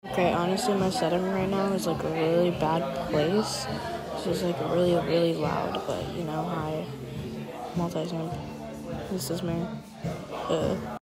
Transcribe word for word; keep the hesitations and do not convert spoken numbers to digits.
Okay, honestly, my setting right now is like a really bad place. So it's like really, really loud, but you know, hi, multi-sim. This is me. Uh.